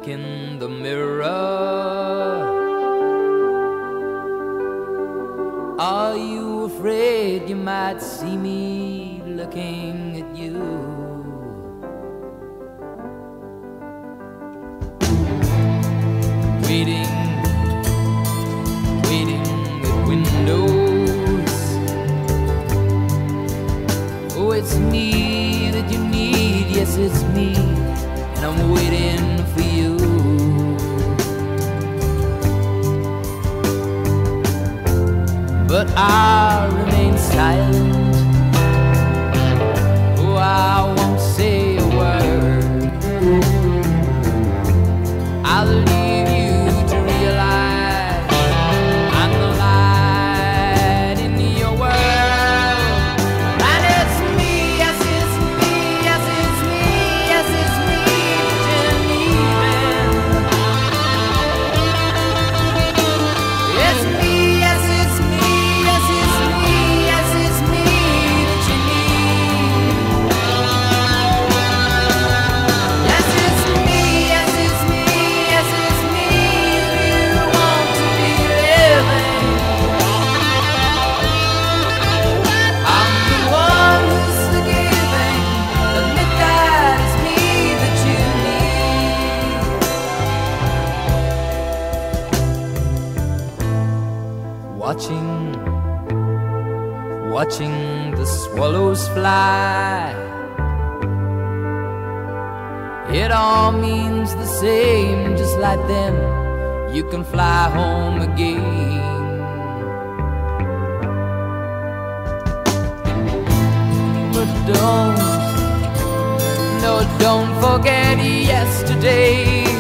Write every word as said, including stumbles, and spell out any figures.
look in the mirror. Are you afraid you might see me looking at you? Waiting, waiting at windows. Oh, it's me that you need, yes, it's me, and I'm waiting for you. But I remain silent. Oh, I won't say a word. I'll leave you to realize I'm the light in your world. And it's me, yes, it's me, yes, it's me, yes, it's me that you're leaving. It's me, yes, it's me, yes, it's me, yes, it's me that you need. Yes, it's me, yes, it's me, yes, it's me you want to be living. I'm the one who's forgiving. Admit that it's me that you need. Watching, watching the swallows fly. It all means the same, just like them. You can fly home again. But don't, no, don't forget yesterday.